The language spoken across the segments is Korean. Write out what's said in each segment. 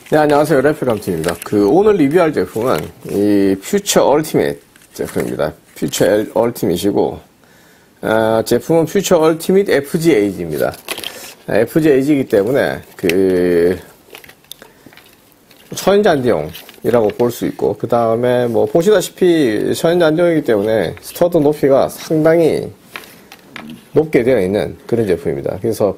네, 안녕하세요. 래플감팀입니다. 오늘 리뷰할 제품은 이 퓨처 얼티밋 제품입니다. 퓨처 얼티밋이고, 제품은 퓨처 얼티밋 FGAG입니다. FGAG이기 때문에, 천연잔디용이라고 볼 수 있고, 그 다음에 보시다시피 천연잔디용이기 때문에 스터드 높이가 상당히 높게 되어 있는 그런 제품입니다. 그래서,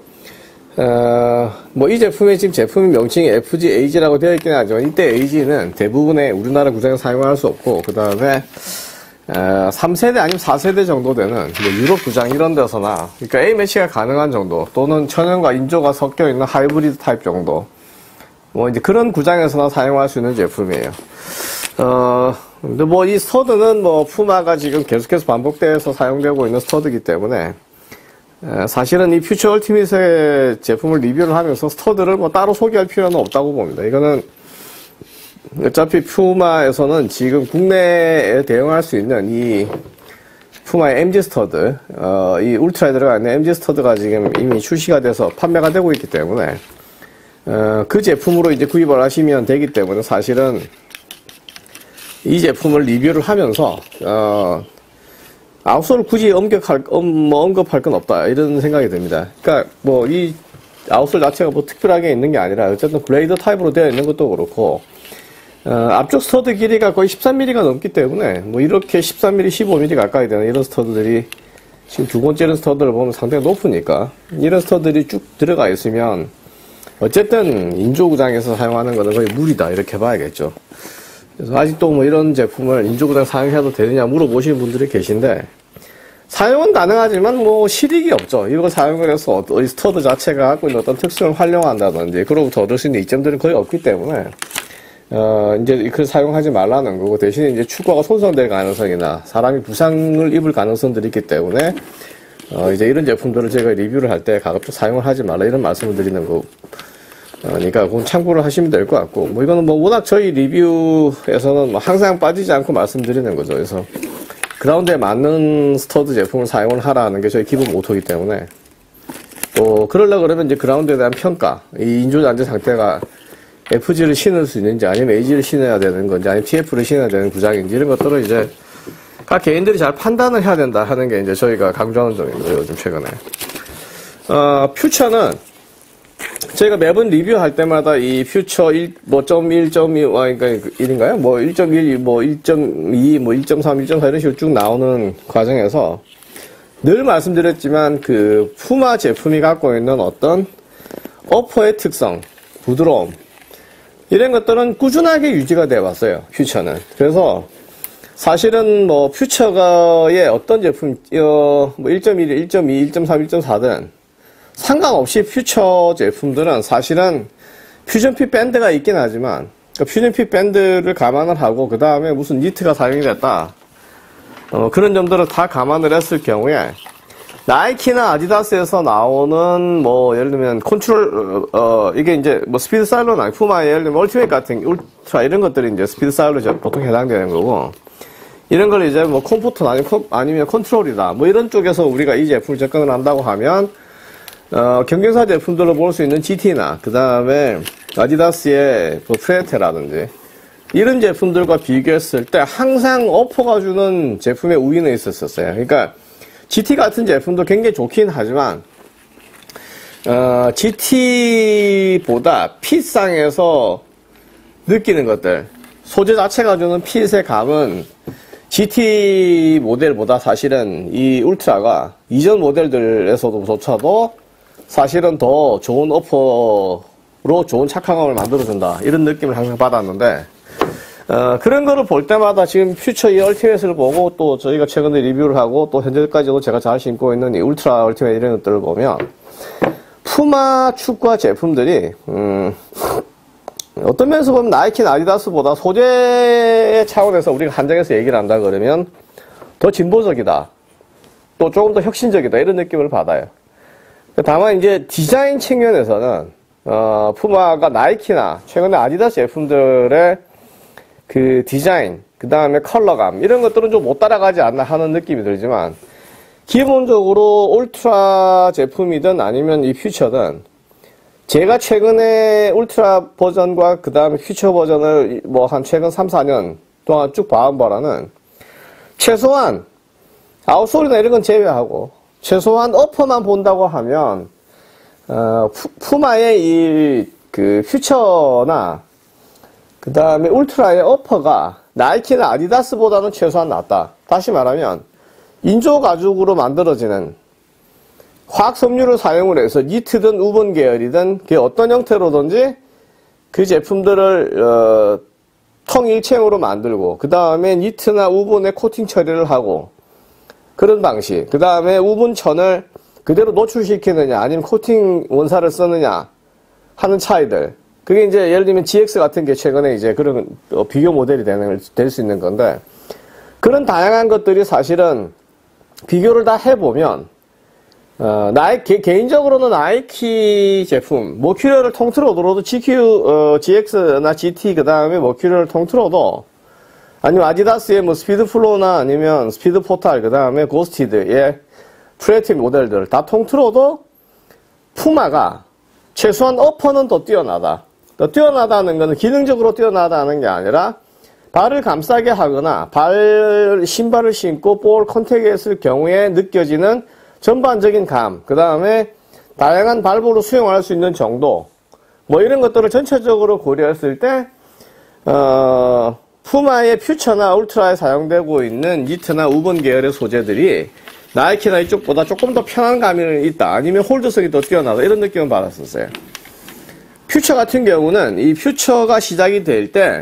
이 제품의 지금 제품 명칭이 FGAG라고 되어 있긴 하지만, 이때 AG는 대부분의 우리나라 구장에 사용할 수 없고, 그 다음에, 3세대 아니면 4세대 정도 되는, 유럽 구장 이런 데서나, 그러니까 A매치가 가능한 정도, 또는 천연과 인조가 섞여 있는 하이브리드 타입 정도, 이제 그런 구장에서나 사용할 수 있는 제품이에요. 근데 이 스터드는 푸마가 지금 계속해서 반복돼서 사용되고 있는 스터드이기 때문에, 사실은 이 퓨처 얼티밋의 제품을 리뷰를 하면서 스터드를 따로 소개할 필요는 없다고 봅니다. 이거는 어차피 푸마에서는 지금 국내에 대응할 수 있는 이 푸마의 MG 스터드, 이 울트라에 들어가 있는 MG 스터드가 지금 이미 출시가 돼서 판매가 되고 있기 때문에, 그 제품으로 이제 구입을 하시면 되기 때문에 사실은 이 제품을 리뷰를 하면서, 아웃솔을 굳이 언급할 건 없다. 이런 생각이 듭니다. 그러니까, 이 아웃솔 자체가 특별하게 있는 게 아니라, 어쨌든 블레이드 타입으로 되어 있는 것도 그렇고, 앞쪽 스터드 길이가 거의 13mm가 넘기 때문에, 이렇게 13mm, 15mm 가까이 되는 이런 스터드들이, 지금 두 번째 스터드를 보면 상당히 높으니까, 이런 스터드들이 쭉 들어가 있으면, 어쨌든, 인조구장에서 사용하는 거는 거의 무리다. 이렇게 봐야겠죠. 그래서 아직도 이런 제품을 인조구장 사용해도 되느냐 물어보시는 분들이 계신데, 사용은 가능하지만 실익이 없죠. 이걸 사용을 해서 이 스터드 자체가 갖고 있는 어떤 특성을 활용한다든지, 그로부터 얻을 수 있는 이점들은 거의 없기 때문에, 이제 그걸 사용하지 말라는 거고, 대신에 이제 축구가 손상될 가능성이나 사람이 부상을 입을 가능성들이 있기 때문에, 이제 이런 제품들을 제가 리뷰를 할 때 가급적 사용을 하지 말라 이런 말씀을 드리는 거고, 그러니까 그건 참고를 하시면 될 것 같고, 이거는 워낙 저희 리뷰에서는 항상 빠지지 않고 말씀드리는 거죠. 그래서 그라운드에 맞는 스터드 제품을 사용을 하라는 게 저희 기본 모토이기 때문에, 또 그러려고 그러면 이제 그라운드에 대한 평가, 이 인조잔디 상태가 FG를 신을 수 있는지 아니면 AG를 신어야 되는 건지 아니면 TF를 신어야 되는 구장인지 이런 것들을 이제 각 개인들이 잘 판단을 해야 된다 하는 게 이제 저희가 강조하는 점이고요. 요즘 최근에 퓨처는 저희가 매번 리뷰할 때마다 이 퓨처 1.2, 그러니까 1인가요? 1.1, 1.2, 1.3, 1.4 이런 식으로 쭉 나오는 과정에서 늘 말씀드렸지만 푸마 제품이 갖고 있는 어떤 어퍼의 특성, 부드러움, 이런 것들은 꾸준하게 유지가 되어 왔어요. 퓨처는. 그래서 사실은 퓨처가의 어떤 제품, 1.1, 1.2, 1.3, 1.4든 상관없이 퓨처 제품들은 사실은 퓨전핏 밴드가 있긴 하지만, 퓨전핏 밴드를 감안을 하고, 그 다음에 무슨 니트가 사용이 됐다. 그런 점들을 다 감안을 했을 경우에, 나이키나 아디다스에서 나오는, 예를 들면, 이게 이제, 스피드 사일러는 아니고, 푸마의 예를 들면, 얼티밋 같은, 울트라, 이런 것들이 이제 스피드 사일러 보통 해당되는 거고, 이런 걸 이제 컴포트 아니면 컨트롤이다. 이런 쪽에서 우리가 이 제품을 접근을 한다고 하면, 경쟁사 제품들로 볼 수 있는 GT나, 그 다음에 아디다스의 프레테라든지, 이런 제품들과 비교했을 때 항상 어퍼가 주는 제품의 우위는 있었어요. 그러니까, GT 같은 제품도 굉장히 좋긴 하지만, GT보다 핏상에서 느끼는 것들, 소재 자체가 주는 핏의 감은 GT 모델보다 사실은 이 울트라가 이전 모델들에서조차도 사실은 더 좋은 어퍼로 좋은 착화감을 만들어준다. 이런 느낌을 항상 받았는데, 그런 거를 볼 때마다 지금 퓨처 이 얼티밋을 보고 또 저희가 최근에 리뷰를 하고 또 현재까지도 제가 잘 신고 있는 이 울트라 얼티밋 이런 것들을 보면, 푸마 축구화 제품들이, 어떤 면에서 보면 나이키나 아디다스보다 소재의 차원에서 우리가 한정해서 얘기를 한다 그러면 더 진보적이다. 또 조금 더 혁신적이다. 이런 느낌을 받아요. 다만 이제 디자인 측면에서는, 푸마가 나이키나 최근에 아디다스 제품들의 디자인, 그 다음에 컬러감, 이런 것들은 좀 못 따라가지 않나 하는 느낌이 들지만, 기본적으로 울트라 제품이든 아니면 이 퓨처든 제가 최근에 울트라 버전과 그 다음에 퓨처 버전을 뭐 한 최근 3, 4년 동안 쭉 봐온 바라는 최소한 아웃솔이나 이런 건 제외하고 최소한 어퍼만 본다고 하면 푸마의 이 그 퓨처나 그 다음에 울트라의 어퍼가 나이키나 아디다스보다는 최소한 낫다. 다시 말하면 인조 가죽으로 만들어지는 화학 섬유를 사용을 해서 니트든 우분 계열이든 그 어떤 형태로든지 그 제품들을 통일체형으로 만들고 그 다음에 니트나 우분에 코팅 처리를 하고 그런 방식. 그 다음에 우분천을 그대로 노출시키느냐 아니면 코팅 원사를 쓰느냐 하는 차이들. 그게 이제 예를 들면 GX 같은 게 최근에 이제 그런 비교 모델이 될 수 있는 건데 그런 다양한 것들이 사실은 비교를 다 해보면 개인적으로는 나이키 제품, 머큐리얼을 통틀어도 GX나 GT 그 다음에 머큐리얼을 통틀어도 아니면 아디다스의 뭐 스피드 플로우나 아니면 스피드 포탈 그 다음에 고스티드의 프레티 모델들 다 통틀어도 푸마가 최소한 어퍼는 더 뛰어나다. 더 뛰어나다는 것은 기능적으로 뛰어나다는 게 아니라 발을 감싸게 하거나 신발을 신고 볼 컨택에 했을 경우에 느껴지는 전반적인 감, 그 다음에 다양한 발볼을 수용할 수 있는 정도, 뭐 이런 것들을 전체적으로 고려했을 때, 푸마의 퓨처나 울트라에 사용되고 있는 니트나 우분 계열의 소재들이 나이키나 이쪽보다 조금 더 편한 감이 있다. 아니면 홀드성이 더 뛰어나다. 이런 느낌을 받았었어요. 퓨처 같은 경우는 이 퓨처가 시작이 될 때,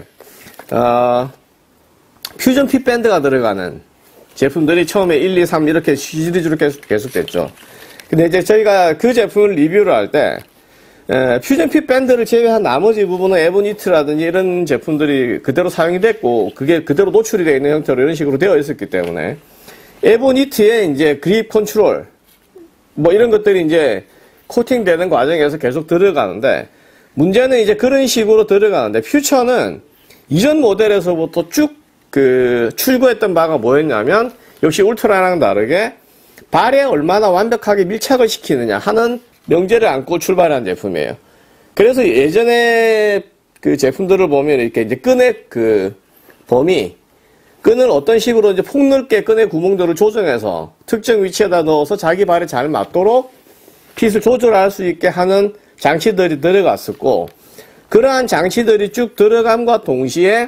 퓨전 핏 밴드가 들어가는 제품들이 처음에 1, 2, 3 이렇게 시리즈로 계속 됐죠. 근데 이제 저희가 그 제품을 리뷰를 할 때, 퓨전 핏 밴드를 제외한 나머지 부분은 에보니트라든지 이런 제품들이 그대로 사용이 됐고, 그게 그대로 노출이 되어 있는 형태로 이런 식으로 되어 있었기 때문에, 에보니트의 이제 그립 컨트롤, 뭐 이런 것들이 이제 코팅되는 과정에서 계속 들어가는데, 문제는 이제 그런 식으로 들어가는데, 퓨처는 이전 모델에서부터 쭉 출구했던 바가 뭐였냐면, 역시 울트라랑 다르게, 발에 얼마나 완벽하게 밀착을 시키느냐 하는 명제를 안고 출발한 제품이에요. 그래서 예전에 그 제품들을 보면 이렇게 이제 끈의 범위, 끈을 어떤 식으로 이제 폭넓게 끈의 구멍들을 조정해서 특정 위치에다 넣어서 자기 발에 잘 맞도록 핏을 조절할 수 있게 하는 장치들이 들어갔었고, 그러한 장치들이 쭉 들어감과 동시에,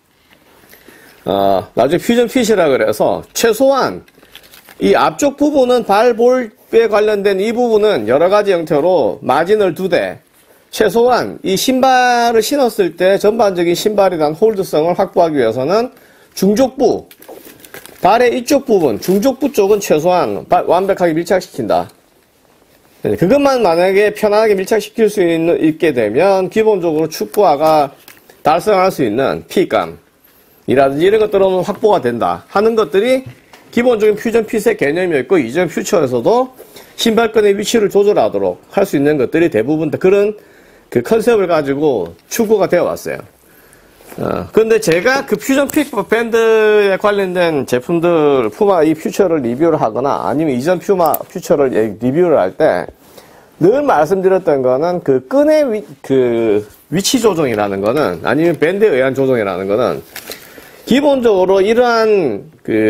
나중에 퓨전 핏이라 그래서 최소한 이 앞쪽 부분은 발볼에 관련된 이 부분은 여러 가지 형태로 마진을 두되 최소한 이 신발을 신었을 때 전반적인 신발에 대한 홀드성을 확보하기 위해서는 중족부, 발의 이쪽 부분, 중족부 쪽은 최소한 완벽하게 밀착시킨다. 그것만 만약에 편안하게 밀착시킬 수 있게 되면 기본적으로 축구화가 달성할 수 있는 핏감이라든지 이런 것들은 확보가 된다 하는 것들이 기본적인 퓨전 핏의 개념이었고, 이전 퓨처에서도 신발끈의 위치를 조절하도록 할 수 있는 것들이 대부분 그런 그 컨셉을 가지고 추구가 되어 왔어요. 근데 제가 그 퓨전 핏 밴드에 관련된 제품들, 푸마 이 퓨처를 리뷰를 하거나 아니면 이전 퓨처를 리뷰를 할 때 늘 말씀드렸던 거는 그 끈의 위치 조정이라는 거는, 아니면 밴드에 의한 조정이라는 거는 기본적으로 이러한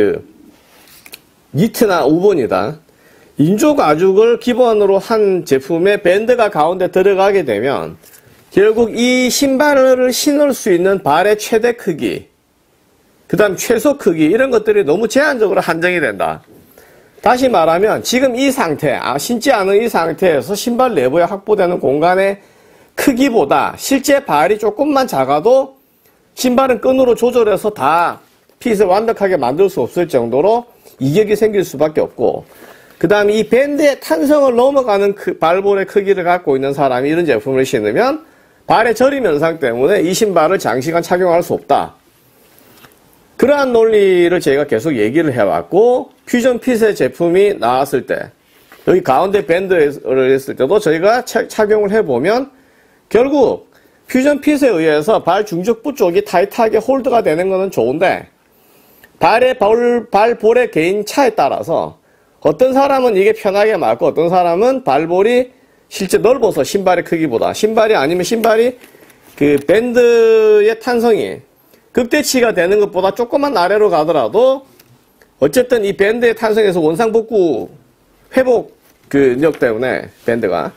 니트나 우분이다. 인조 가죽을 기본으로 한 제품에 밴드가 가운데 들어가게 되면 결국 이 신발을 신을 수 있는 발의 최대 크기, 그 다음 최소 크기, 이런 것들이 너무 제한적으로 한정이 된다. 다시 말하면 지금 이 상태, 신지 않은 이 상태에서 신발 내부에 확보되는 공간의 크기보다 실제 발이 조금만 작아도 신발은 끈으로 조절해서 다 핏을 완벽하게 만들 수 없을 정도로 이격이 생길 수밖에 없고, 그 다음에 이 밴드의 탄성을 넘어가는 발볼의 크기를 갖고 있는 사람이 이런 제품을 신으면 발의 저림 현상 때문에 이 신발을 장시간 착용할 수 없다. 그러한 논리를 제가 계속 얘기를 해왔고, 퓨전 핏의 제품이 나왔을 때, 여기 가운데 밴드를 했을 때도 저희가 착용을 해보면 결국 퓨전 핏에 의해서 발 중족부 쪽이 타이트하게 홀드가 되는 것은 좋은데, 발볼의 개인 차에 따라서 어떤 사람은 이게 편하게 맞고 어떤 사람은 발볼이 실제 넓어서 신발의 크기보다 신발이 아니면 신발이 그 밴드의 탄성이 극대치가 되는 것보다 조금만 아래로 가더라도 어쨌든 이 밴드의 탄성에서 원상복구 회복 력 때문에 밴드가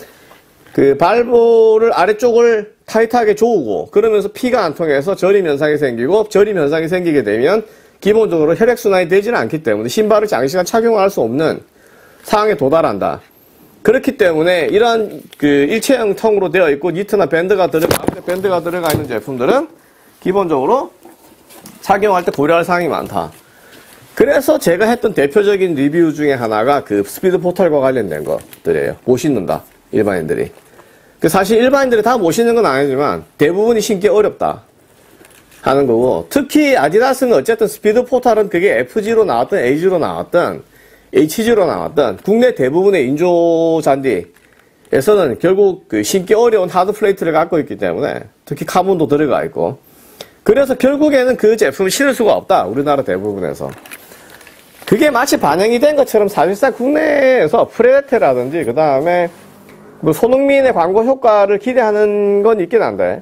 그 발볼을 아래쪽을 타이트하게 조우고 그러면서 피가 안 통해서 저림 현상이 생기고 저림 현상이 생기게 되면 기본적으로 혈액순환이 되지는 않기 때문에 신발을 장시간 착용할 수 없는 상황에 도달한다. 그렇기 때문에 이러한 그 일체형 통으로 되어 있고 니트나 밴드가 들어가 있는 제품들은 기본적으로 착용할 때 고려할 사항이 많다. 그래서 제가 했던 대표적인 리뷰 중에 하나가 그 스피드 포털과 관련된 것들이에요. 못 신는다. 일반인들이. 사실 일반인들이 다 못 신는 건 아니지만 대부분이 신기 어렵다 하는 거고, 특히 아디다스는 어쨌든 스피드 포털은 그게 FG로 나왔던 AG로 나왔던 HG로 나왔던 국내 대부분의 인조 잔디에서는 결국 그 신기 어려운 하드 플레이트를 갖고 있기 때문에 특히 카본도 들어가 있고, 그래서 결국에는 그 제품을 신을 수가 없다. 우리나라 대부분에서. 그게 마치 반영이 된 것처럼 사실상 국내에서 프레테라든지 그 다음에 뭐 손흥민의 광고 효과를 기대하는 건 있긴 한데,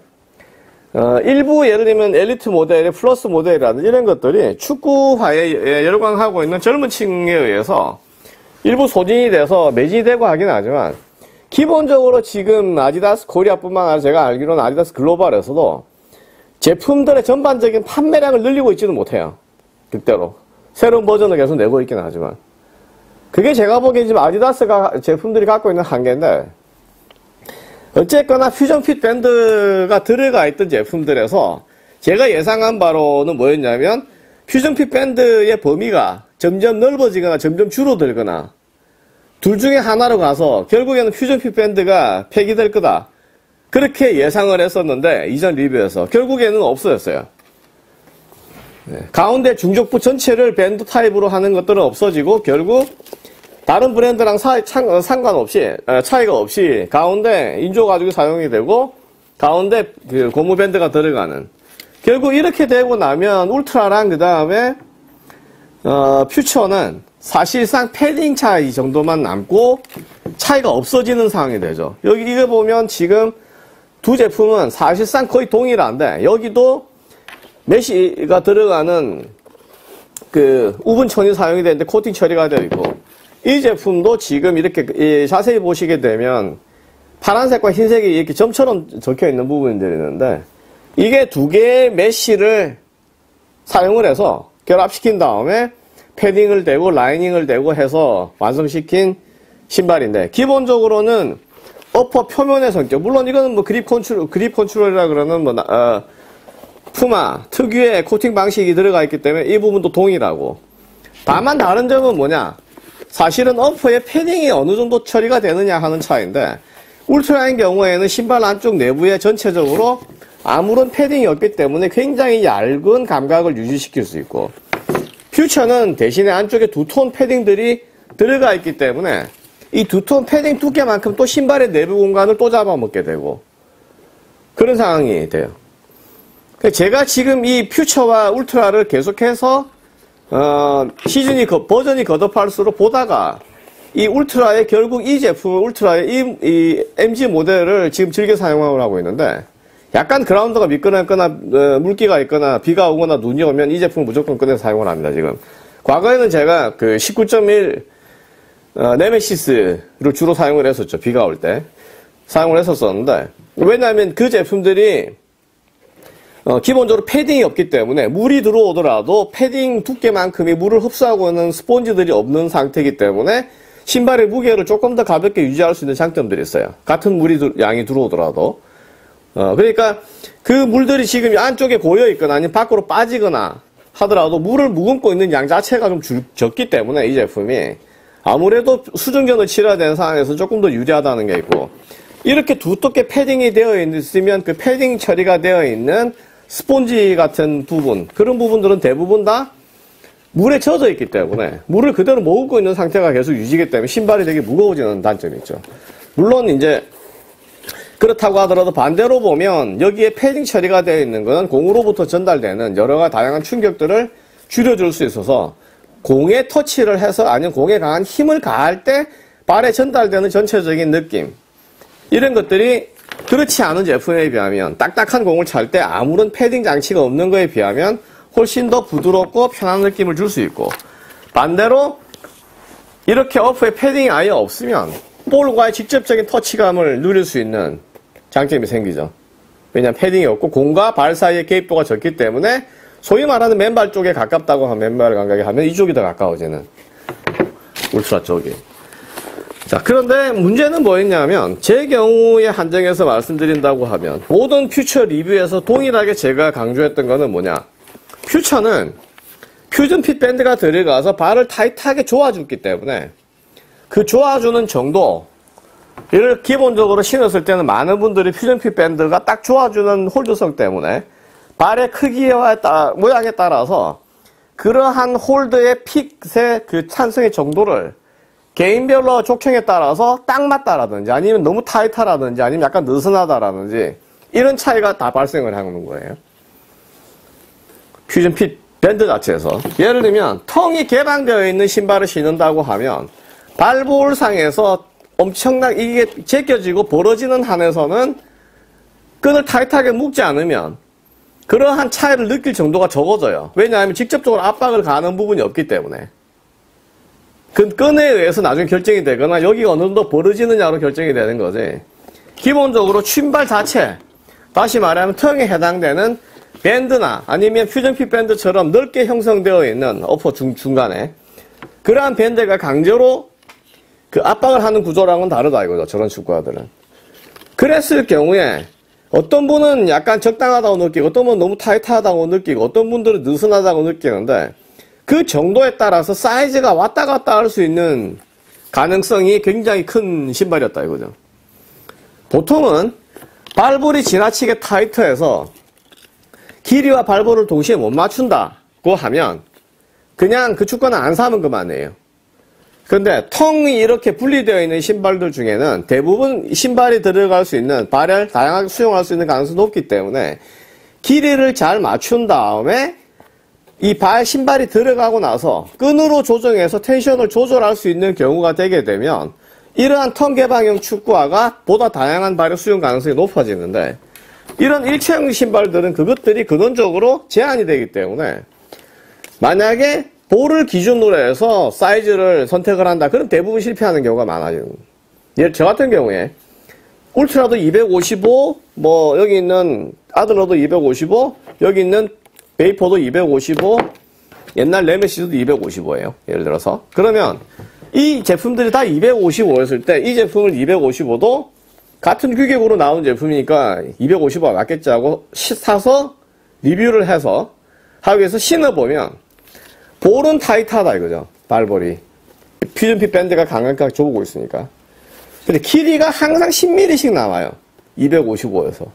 일부 예를 들면 엘리트 모델, 플러스 모델이라든지 이런 것들이 축구화에 열광하고 있는 젊은 층에 의해서 일부 소진이 돼서 매진이 되고 하긴 하지만, 기본적으로 지금 아디다스 코리아뿐만 아니라 제가 알기로는 아디다스 글로벌에서도 제품들의 전반적인 판매량을 늘리고 있지는 못해요. 그대로. 새로운 버전을 계속 내고 있긴 하지만. 그게 제가 보기엔 지금 아디다스가 제품들이 갖고 있는 한계인데, 어쨌거나 퓨전핏 밴드가 들어가 있던 제품들에서 제가 예상한 바로는 뭐였냐면, 퓨전핏 밴드의 범위가 점점 넓어지거나 점점 줄어들거나 둘 중에 하나로 가서 결국에는 퓨전핏 밴드가 폐기될 거다. 그렇게 예상을 했었는데 이전 리뷰에서 결국에는 없어졌어요. 가운데 중족부 전체를 밴드 타입으로 하는 것들은 없어지고 결국 다른 브랜드랑 상관없이 차이가 없이 가운데 인조 가죽이 사용이 되고 가운데 그 고무 밴드가 들어가는, 결국 이렇게 되고 나면 울트라랑 그 다음에 퓨처는 사실상 패딩 차이 정도만 남고 차이가 없어지는 상황이 되죠. 여기 이거 보면 지금 두 제품은 사실상 거의 동일한데 여기도 메쉬가 들어가는 그 우분 천이 사용이 되는데 코팅 처리가 되어 있고, 이 제품도 지금 이렇게 자세히 보시게 되면 파란색과 흰색이 이렇게 점처럼 적혀 있는 부분들이 있는데, 이게 두 개의 메쉬를 사용을 해서 결합시킨 다음에 패딩을 대고 라이닝을 대고 해서 완성시킨 신발인데, 기본적으로는 어퍼 표면의 성격, 물론 이거는 뭐 그립 컨트롤이라 그러는 뭐 푸마 특유의 코팅 방식이 들어가 있기 때문에 이 부분도 동일하고, 다만 다른 점은 뭐냐, 사실은 어퍼의 패딩이 어느 정도 처리가 되느냐 하는 차이인데, 울트라인 경우에는 신발 안쪽 내부에 전체적으로 아무런 패딩이 없기 때문에 굉장히 얇은 감각을 유지시킬 수 있고, 퓨처는 대신에 안쪽에 두톤 패딩들이 들어가 있기 때문에 이 두톤 패딩 두께만큼 또 신발의 내부 공간을 또 잡아먹게 되고 그런 상황이 돼요. 제가 지금 이 퓨처와 울트라를 계속해서 버전이 거듭할수록 보다가 이 울트라의 결국 이 제품 울트라의 이 MG 모델을 지금 즐겨 사용을 하고 있는데, 약간 그라운드가 미끄럽거나 물기가 있거나 비가 오거나 눈이 오면 이 제품을 무조건 꺼내서 사용을 합니다. 지금 과거에는 제가 그 19.1 네메시스를 주로 사용을 했었죠. 비가 올 때 사용을 했었었는데, 왜냐하면 그 제품들이 기본적으로 패딩이 없기 때문에 물이 들어오더라도 패딩 두께만큼의 물을 흡수하고 있는 스폰지들이 없는 상태이기 때문에 신발의 무게를 조금 더 가볍게 유지할 수 있는 장점들이 있어요. 같은 양이 들어오더라도. 그러니까 그 물들이 지금 안쪽에 고여 있거나 아니면 밖으로 빠지거나 하더라도 물을 머금고 있는 양 자체가 좀 적기 때문에 이 제품이 아무래도 수증전을 치러야 되는 상황에서 조금 더 유리하다는 게 있고, 이렇게 두껍게 패딩이 되어 있으면 그 패딩 처리가 되어 있는 스폰지 같은 부분, 그런 부분들은 대부분 다 물에 젖어 있기 때문에 물을 그대로 머금고 있는 상태가 계속 유지되기 때문에 신발이 되게 무거워지는 단점이 있죠. 물론 이제 그렇다고 하더라도 반대로 보면 여기에 패딩 처리가 되어 있는 것은 공으로부터 전달되는 여러 가지 다양한 충격들을 줄여줄 수 있어서 공에 터치를 해서 아니면 공에 강한 힘을 가할 때 발에 전달되는 전체적인 느낌, 이런 것들이 그렇지 않은 제품에 비하면 딱딱한 공을 찰 때 아무런 패딩 장치가 없는 거에 비하면 훨씬 더 부드럽고 편한 느낌을 줄 수 있고, 반대로 이렇게 어퍼에 패딩이 아예 없으면 볼과의 직접적인 터치감을 누릴 수 있는 장점이 생기죠. 왜냐하면 패딩이 없고 공과 발 사이의 개입도가 적기 때문에 소위 말하는 맨발 쪽에 가깝다고 하면, 맨발 감각에 하면 이쪽이 더 가까워지는, 울트라 쪽이. 자, 그런데 문제는 뭐였냐면, 제 경우에 한정해서 말씀드린다고 하면, 모든 퓨처 리뷰에서 동일하게 제가 강조했던 거는 뭐냐. 퓨처는 퓨전핏 밴드가 들어가서 발을 타이트하게 조아주기 때문에 그 조아주는 정도, 이를 기본적으로 신었을 때는 많은 분들이 퓨전핏 밴드가 딱 조아주는 홀드성 때문에 발의 크기와 모양에 따라서 그러한 홀드의 핏의 그 찬성의 정도를 개인별로 족형에 따라서 딱 맞다라든지, 아니면 너무 타이트하다든지, 아니면 약간 느슨하다라든지, 이런 차이가 다 발생을 하는 거예요. 퓨전핏 밴드 자체에서. 예를 들면 텅이 개방되어 있는 신발을 신는다고 하면 발볼상에서 엄청나게 이게 제껴지고 벌어지는 한에서는 끈을 타이트하게 묶지 않으면 그러한 차이를 느낄 정도가 적어져요. 왜냐하면 직접적으로 압박을 가하는 부분이 없기 때문에. 그 끈에 의해서 나중에 결정이 되거나 여기가 어느 정도 벌어지느냐로 결정이 되는 거지. 기본적으로 신발 자체, 다시 말하면 텅에 해당되는 밴드나 아니면 퓨전핏 밴드처럼 넓게 형성되어 있는 어퍼 중간에 그러한 밴드가 강제로 그 압박을 하는 구조랑은 다르다 이거죠. 저런 축구화들은. 그랬을 경우에 어떤 분은 약간 적당하다고 느끼고, 어떤 분은 너무 타이트하다고 느끼고, 어떤 분들은 느슨하다고 느끼는데, 그 정도에 따라서 사이즈가 왔다 갔다 할 수 있는 가능성이 굉장히 큰 신발이었다 이거죠. 보통은 발볼이 지나치게 타이트해서 길이와 발볼을 동시에 못 맞춘다고 하면 그냥 그 축구는 안 사면 그만이에요. 근데 텅이 이렇게 분리되어 있는 신발들 중에는 대부분 신발이 들어갈 수 있는, 발을 다양하게 수용할 수 있는 가능성이 높기 때문에 길이를 잘 맞춘 다음에 이 신발이 들어가고 나서 끈으로 조정해서 텐션을 조절할 수 있는 경우가 되게 되면 이러한 텅 개방형 축구화가 보다 다양한 발의 수용 가능성이 높아지는데, 이런 일체형 신발들은 그것들이 근원적으로 제한이 되기 때문에 만약에 볼을 기준으로 해서 사이즈를 선택을 한다, 그럼 대부분 실패하는 경우가 많아요. 저 같은 경우에 울트라도 255, 뭐 여기 있는 아들러도 255, 여기 있는 베이퍼도 255, 옛날 레메시도 255예요. 예를 들어서. 그러면 이 제품들이 다 255였을 때 이 제품을 255도 같은 규격으로 나온 제품이니까 255가 맞겠지 하고 사서 리뷰를 해서 하기 위해서 신어보면 볼은 타이트하다 이거죠. 발볼이. 퓨전핏 밴드가 강하게 좁고 있으니까. 근데 길이가 항상 10mm씩 나와요. 255에서.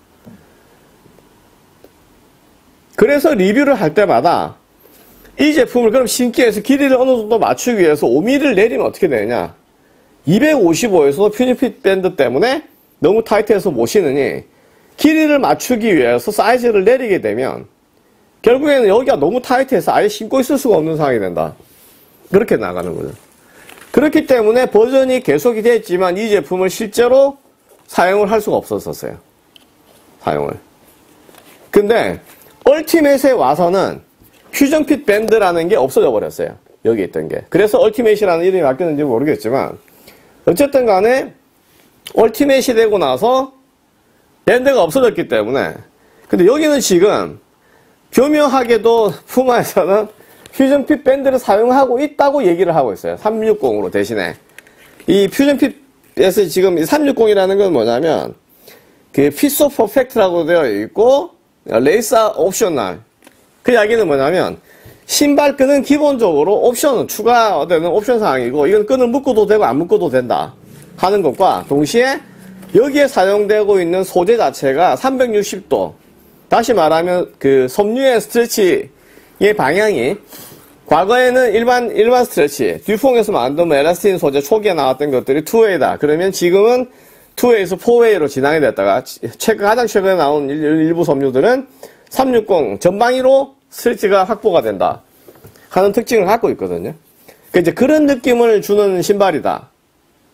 그래서 리뷰를 할 때마다 이 제품을 그럼 신기 위해서 길이를 어느 정도 맞추기 위해서 5mm를 내리면 어떻게 되느냐. 255에서 퓨전핏 밴드 때문에 너무 타이트해서 못 신으니 길이를 맞추기 위해서 사이즈를 내리게 되면 결국에는 여기가 너무 타이트해서 아예 신고 있을 수가 없는 상황이 된다. 그렇게 나가는 거죠. 그렇기 때문에 버전이 계속이 됐지만 이 제품을 실제로 사용을 할 수가 없었어요. 사용을. 근데 얼티메이트에 와서는 퓨전핏 밴드라는 게 없어져 버렸어요. 여기 있던 게. 그래서 얼티메이트라는 이름이 바뀌었는지 모르겠지만 어쨌든 간에 얼티메이트 되고 나서 밴드가 없어졌기 때문에, 근데 여기는 지금 교묘하게도 푸마에서는 퓨전핏 밴드를 사용하고 있다고 얘기를 하고 있어요. 360으로 대신에. 이 퓨전핏에서 지금 360이라는 건 뭐냐면 그 핏소 퍼펙트라고 되어 있고 레이스 옵셔널. 그 이야기는 뭐냐면 신발끈은 기본적으로 옵션은 추가되는 옵션 사항이고, 이건 끈을 묶어도 되고 안 묶어도 된다 하는 것과 동시에 여기에 사용되고 있는 소재 자체가 360도, 다시 말하면 그 섬유의 스트레치의 방향이 과거에는 일반 스트레치, 듀퐁에서 만든 엘라스틴 소재 초기에 나왔던 것들이 투웨이다. 그러면 지금은 투웨이에서 포웨이로 진행이 됐다가 가장 최근에 나온 일부 섬유들은 360 전방위로 스트레치가 확보가 된다 하는 특징을 갖고 있거든요. 그러니까 이제 그런 느낌을 주는 신발이다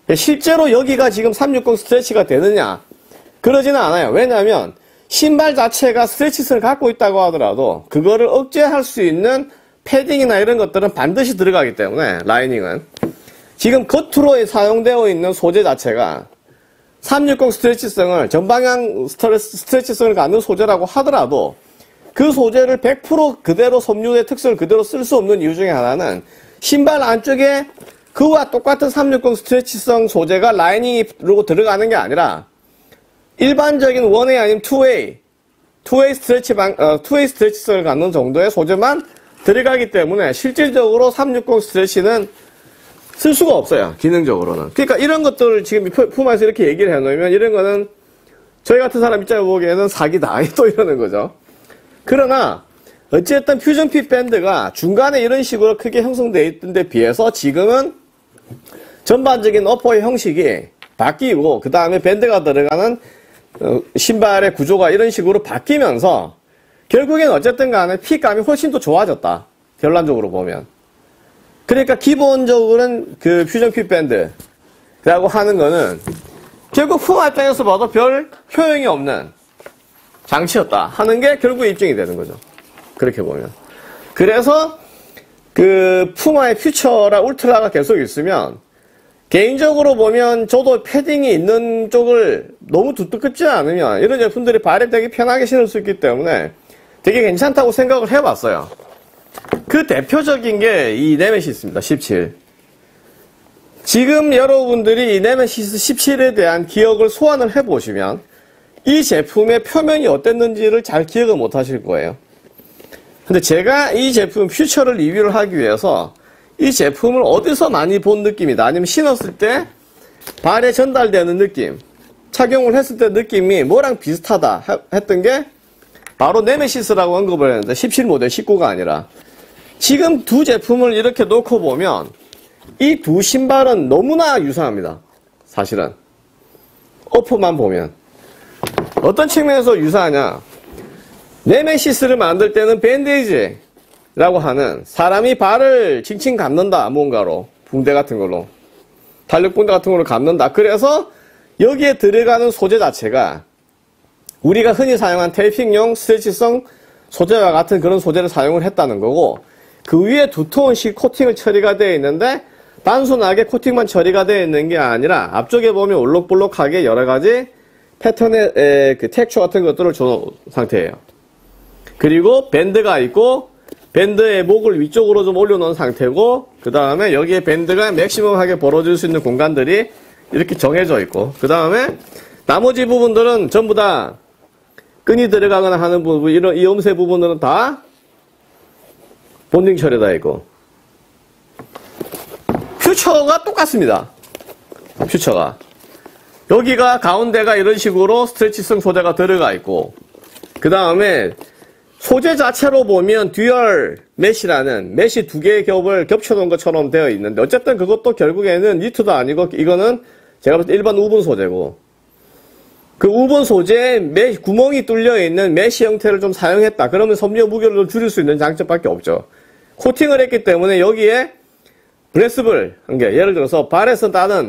실제로 여기가 지금 360 스트레치가 되느냐? 그러지는 않아요. 왜냐하면 신발 자체가 스트레치성을 갖고 있다고 하더라도 그거를 억제할 수 있는 패딩이나 이런 것들은 반드시 들어가기 때문에 라이닝은 지금 겉으로 사용되어 있는 소재 자체가 360 스트레치성을 전방향 스트레치성을 갖는 소재라고 하더라도 그 소재를 100% 그대로 섬유의 특성을 그대로 쓸 수 없는 이유 중에 하나는 신발 안쪽에 그와 똑같은 360 스트레치성 소재가 라이닝으로 들어가는 게 아니라 일반적인 원웨이 아니면 투웨이 스트레치성을 갖는 정도의 소재만 들어가기 때문에 실질적으로 360 스트레치는 쓸 수가 없어요. 기능적으로는. 그러니까 이런 것들을 지금 푸마에서 이렇게 얘기를 해놓으면 이런 거는 저희 같은 사람 입장에 보기에는 사기다. 또 이러는 거죠. 그러나 어쨌든 퓨전핏 밴드가 중간에 이런 식으로 크게 형성되어 있던 데 비해서 지금은 전반적인 어퍼의 형식이 바뀌고 그 다음에 밴드가 들어가는 신발의 구조가 이런 식으로 바뀌면서 결국엔 어쨌든 간에 핏감이 훨씬 더 좋아졌다. 결론적으로 보면. 그러니까 기본적으로는 그 퓨전핏 밴드라고 하는 거는 결국 푸마 입장에서 봐도 별 효용이 없는 장치였다 하는 게 결국 입증이 되는 거죠. 그렇게 보면. 그래서 그 푸마의 퓨처라 울트라가 계속 있으면 개인적으로 보면 저도 패딩이 있는 쪽을 너무 두껍지 않으면 이런 제품들이 발에 되게 편하게 신을 수 있기 때문에 되게 괜찮다고 생각을 해봤어요. 그 대표적인 게 이 네메시스입니다. 17. 지금 여러분들이 이 네메시스 17에 대한 기억을 소환을 해보시면 이 제품의 표면이 어땠는지를 잘 기억을 못 하실 거예요. 근데 제가 이 제품 퓨처를 리뷰를 하기 위해서 이 제품을 어디서 많이 본 느낌이다. 아니면 신었을 때 발에 전달되는 느낌, 착용을 했을 때 느낌이 뭐랑 비슷하다 했던 게 바로 네메시스라고 언급을 했는데 17 모델 19가 아니라 지금 두 제품을 이렇게 놓고 보면 이 두 신발은 너무나 유사합니다. 사실은 어퍼만 보면 어떤 측면에서 유사하냐, 네메시스를 만들 때는 밴데이지라고 하는 사람이 발을 칭칭 감는다. 뭔가로 붕대 같은 걸로 달력붕대 같은 걸로 감는다. 그래서 여기에 들어가는 소재 자체가 우리가 흔히 사용한 테이핑용 스트레치성 소재와 같은 그런 소재를 사용을 했다는 거고, 그 위에 두터운식 코팅을 처리가 되어 있는데 단순하게 코팅만 처리가 되어 있는 게 아니라 앞쪽에 보면 올록볼록하게 여러가지 패턴의 그 텍스처 같은 것들을 줘놓은 상태예요. 그리고 밴드가 있고 밴드의 목을 위쪽으로 좀 올려놓은 상태고, 그 다음에 여기에 밴드가 맥시멈하게 벌어질 수 있는 공간들이 이렇게 정해져 있고, 그 다음에 나머지 부분들은 전부 다 끈이 들어가거나 하는 부분, 이런 이 염세 부분들은 다 본딩 처리되어 있고, 퓨처가 똑같습니다. 퓨처가 여기가 가운데가 이런 식으로 스트레치성 소재가 들어가 있고, 그 다음에 소재 자체로 보면 듀얼 메쉬라는 메쉬 두 개의 겹을 겹쳐놓은 것처럼 되어 있는데, 어쨌든 그것도 결국에는 니트도 아니고 이거는 제가 볼 때 일반 우분 소재고, 그 우분 소재에 구멍이 뚫려 있는 메쉬 형태를 좀 사용했다. 그러면 섬유 무게를 줄일 수 있는 장점밖에 없죠. 코팅을 했기 때문에 여기에 브레스블 한 게, 예를 들어서 발에서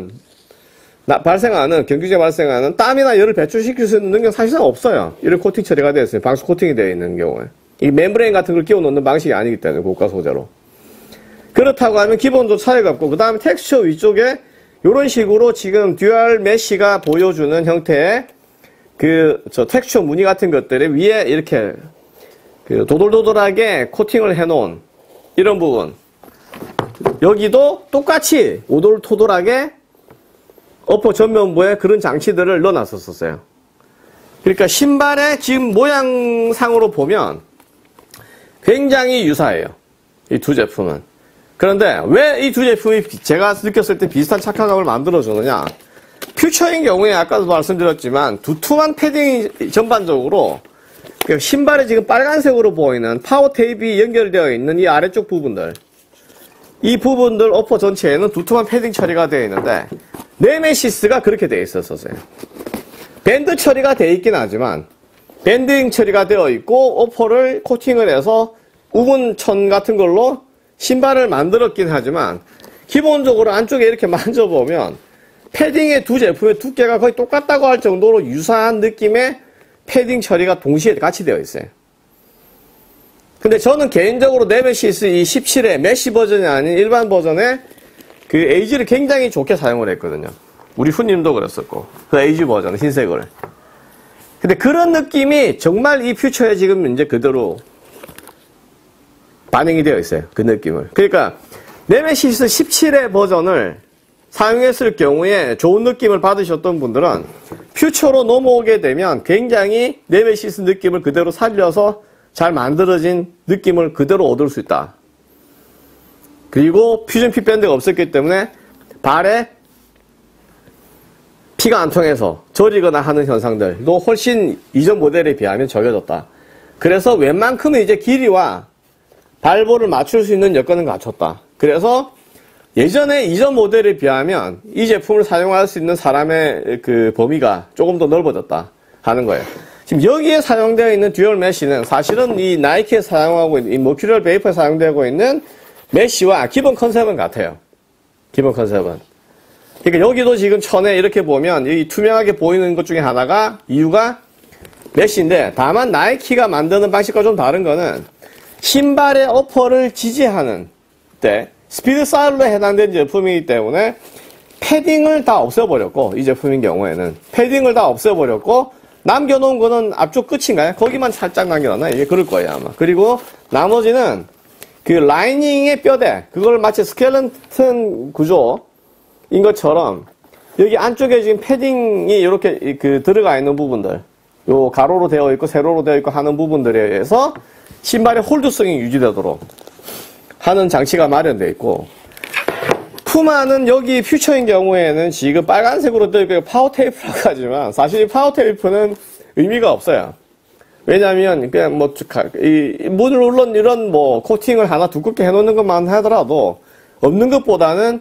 발생하는 경규제 발생하는 땀이나 열을 배출시킬 수 있는 능력 사실상 없어요. 이런 코팅 처리가 되어 있어요. 방수 코팅이 되어 있는 경우에. 이 멤브레인 같은 걸 끼워 놓는 방식이 아니기 때문에, 고가 소재로. 그렇다고 하면 기본적으로 차이가 없고, 그 다음에 텍스처 위쪽에 이런 식으로 지금 듀얼 메쉬가 보여주는 형태의 텍스처 무늬 같은 것들이 위에 이렇게 도돌도돌하게 코팅을 해놓은 이런 부분. 여기도 똑같이 오돌토돌하게 어퍼 전면부에 그런 장치들을 넣어놨었어요. 그러니까 신발의 지금 모양상으로 보면 굉장히 유사해요. 이 두 제품은. 그런데 왜 이 두 제품이 제가 느꼈을 때 비슷한 착화감을 만들어주느냐. 퓨처인 경우에 아까도 말씀드렸지만 두툼한 패딩이 전반적으로 신발에 지금 빨간색으로 보이는 파워 테이프가 연결되어 있는 이 아래쪽 부분들, 이 부분들 어퍼 전체에는 두툼한 패딩 처리가 되어 있는데 네메시스가 그렇게 되어 있었어요. 밴드 처리가 되어 있긴 하지만 밴딩 처리가 되어 있고 어퍼를 코팅을 해서 우분천 같은 걸로 신발을 만들었긴 하지만 기본적으로 안쪽에 이렇게 만져보면 패딩의 두 제품의 두께가 거의 똑같다고 할 정도로 유사한 느낌의 패딩 처리가 동시에 같이 되어 있어요. 근데 저는 개인적으로 네메시스 이 17의 메쉬 버전이 아닌 일반 버전의 그 에이지를 굉장히 좋게 사용을 했거든요. 우리 후님도 그랬었고, 그 에이지 버전, 흰색을. 근데 그런 느낌이 정말 이 퓨처에 지금 이제 그대로 반영이 되어 있어요. 그 느낌을. 그러니까, 네메시스 17의 버전을 사용했을 경우에 좋은 느낌을 받으셨던 분들은 퓨처로 넘어오게 되면 굉장히 네메시스 느낌을 그대로 살려서 잘 만들어진 느낌을 그대로 얻을 수 있다. 그리고 퓨전 핏 밴드가 없었기 때문에 발에 피가 안 통해서 저리거나 하는 현상들도 훨씬 이전 모델에 비하면 적어졌다. 그래서 웬만큼은 이제 길이와 발볼을 맞출 수 있는 여건은 갖췄다. 그래서 예전에 이전 모델에 비하면 이 제품을 사용할 수 있는 사람의 그 범위가 조금 더 넓어졌다 하는 거예요. 지금 여기에 사용되어 있는 듀얼 메쉬는 사실은 이 나이키에 사용하고 있는 이 머큐리얼 베이퍼에 사용되고 있는 메쉬와 기본 컨셉은 같아요. 기본 컨셉은. 그러니까 여기도 지금 천에 이렇게 보면 이 투명하게 보이는 것 중에 하나가 이유가 메쉬인데, 다만 나이키가 만드는 방식과 좀 다른 거는 신발의 어퍼를 지지하는 때 스피드 사일로 해당된 제품이기 때문에 패딩을 다 없애버렸고, 이 제품인 경우에는 패딩을 다 없애버렸고 남겨놓은 거는 앞쪽 끝인가요? 거기만 살짝 남겨놨나? 이게 그럴 거예요 아마. 그리고 나머지는 그 라이닝의 뼈대, 그걸 마치 스켈레톤 구조인 것처럼 여기 안쪽에 지금 패딩이 이렇게 그 들어가 있는 부분들, 요 가로로 되어 있고 세로로 되어 있고 하는 부분들에 의해서 신발의 홀드성이 유지되도록 하는 장치가 마련되어 있고, 푸마는 여기 퓨처인 경우에는 지금 빨간색으로 되어 있고 파워 테이프라고 하지만 사실 이 파워 테이프는 의미가 없어요. 왜냐하면 그냥 뭐 물론 이런 뭐 코팅을 하나 두껍게 해놓는 것만 하더라도 없는 것보다는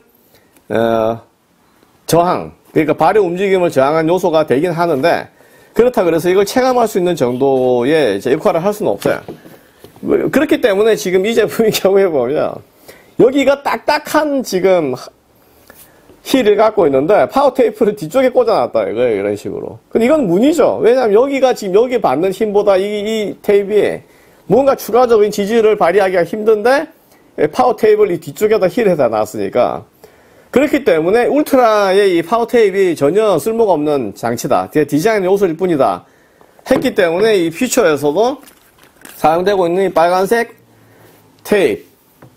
저항, 그러니까 발의 움직임을 저항한 요소가 되긴 하는데, 그렇다 그래서 이걸 체감할 수 있는 정도의 역할을 할 수는 없어요. 그렇기 때문에 지금 이 제품의 경우에 보면 여기가 딱딱한 지금 힐을 갖고 있는데 파워 테이프를 뒤쪽에 꽂아놨다 이거예요. 이런 식으로. 근데 이건 문이죠. 왜냐하면 여기가 지금 여기 받는 힘보다 이 테이프에 뭔가 추가적인 지지를 발휘하기가 힘든데 파워 테이프를 이 뒤쪽에다 힐에다 놨으니까, 그렇기 때문에 울트라의 이 파워 테이프이 전혀 쓸모가 없는 장치다. 디자인 요소일 뿐이다 했기 때문에 이 퓨처에서도 사용되고 있는 이 빨간색 테이프는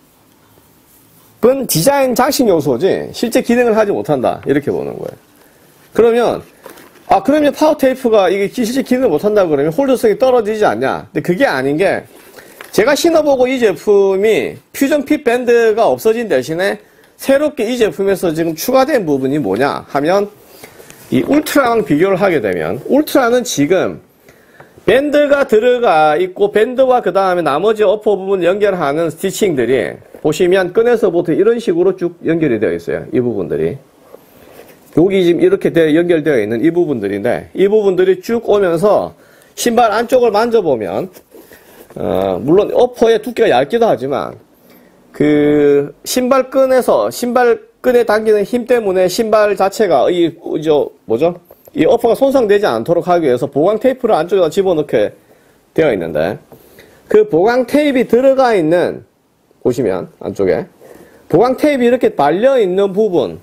디자인 장식 요소지 실제 기능을 하지 못한다 이렇게 보는 거예요. 그러면 파워 테이프가 이게 실제 기능을 못한다 그러면 홀드성이 떨어지지 않냐? 근데 그게 아닌 게, 제가 신어보고 이 제품이 퓨전 핏 밴드가 없어진 대신에 새롭게 이 제품에서 지금 추가된 부분이 뭐냐 하면, 이 울트라랑 비교를 하게 되면 울트라는 지금 밴드가 들어가 있고 밴드와 그 다음에 나머지 어퍼 부분 연결하는 스티칭들이 보시면 끈에서부터 이런 식으로 쭉 연결이 되어 있어요. 이 부분들이 여기 지금 이렇게 연결되어 있는 이 부분들인데, 이 부분들이 쭉 오면서 신발 안쪽을 만져보면 물론 어퍼의 두께가 얇기도 하지만 그 신발 끈에 당기는 힘 때문에 신발 자체가 이 어퍼가 손상되지 않도록 하기 위해서 보강 테이프를 안쪽에다 집어넣게 되어 있는데, 그 보강 테이프가 들어가 있는, 보시면 안쪽에 보강 테이프가 이렇게 달려 있는 부분들이,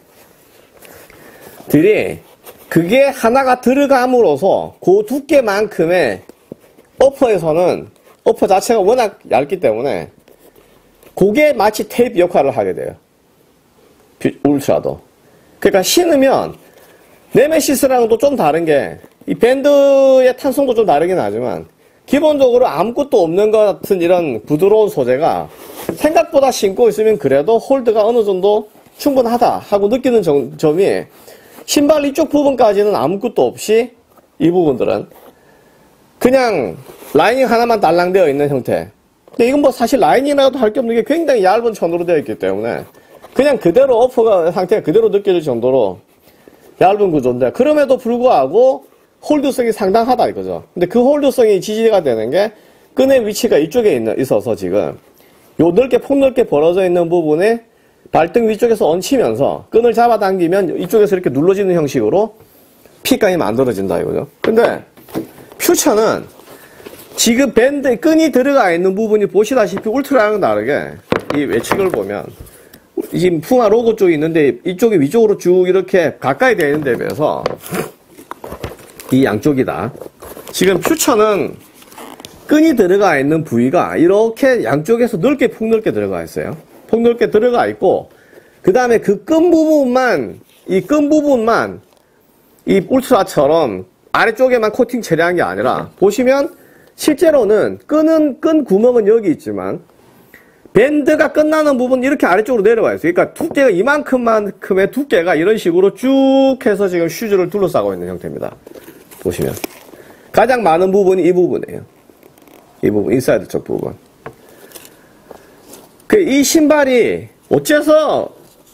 그게 하나가 들어감으로써 그 두께만큼의 어퍼에서는 어퍼 자체가 워낙 얇기 때문에 그게 마치 테이프 역할을 하게 돼요. 울트라도. 그러니까 신으면 네메시스랑도 좀 다른 게, 이 밴드의 탄성도 좀 다르긴 하지만 기본적으로 아무것도 없는 것 같은 이런 부드러운 소재가 생각보다 신고 있으면 그래도 홀드가 어느 정도 충분하다 하고 느끼는 점이, 신발 이쪽 부분까지는 아무것도 없이 이 부분들은 그냥 라이닝 하나만 달랑되어 있는 형태. 근데 이건 뭐 사실 라이닝이라도 할 게 없는 게 굉장히 얇은 천으로 되어 있기 때문에 그냥 그대로 어퍼가 상태가 그대로 느껴질 정도로 얇은 구조인데, 그럼에도 불구하고 홀드성이 상당하다 이거죠. 근데 그 홀드성이 지지가 되는 게 끈의 위치가 이쪽에 있어서 지금 요 폭넓게 벌어져 있는 부분에 발등 위쪽에서 얹히면서 끈을 잡아당기면 이쪽에서 이렇게 눌러지는 형식으로 핏감이 만들어진다 이거죠. 근데 퓨처는 지금 밴드 끈이 들어가 있는 부분이 보시다시피 울트라랑 다르게 이 외측을 보면 지금 푸마 로고 쪽이 있는데 이쪽이 위쪽으로 쭉 이렇게 가까이 되어 있는 데 비해서 이 양쪽이다. 지금 퓨처는 끈이 들어가 있는 부위가 이렇게 양쪽에서 넓게 폭넓게 들어가 있어요. 폭넓게 들어가 있고 그 다음에 그 끈 부분만 이 울트라처럼 아래쪽에만 코팅 처리한 게 아니라 보시면 실제로는 끈 구멍은 여기 있지만 밴드가 끝나는 부분 이렇게 아래쪽으로 내려와 있어요. 그러니까 두께가 이만큼만큼의 두께가 이런 식으로 쭉 해서 지금 슈즈를 둘러싸고 있는 형태입니다. 보시면 가장 많은 부분이 이 부분이에요. 이 부분, 인사이드 쪽 부분. 이 신발이 어째서